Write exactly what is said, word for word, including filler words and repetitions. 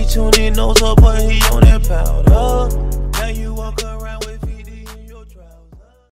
tuned in, no support, he on that powder. Now you walk around.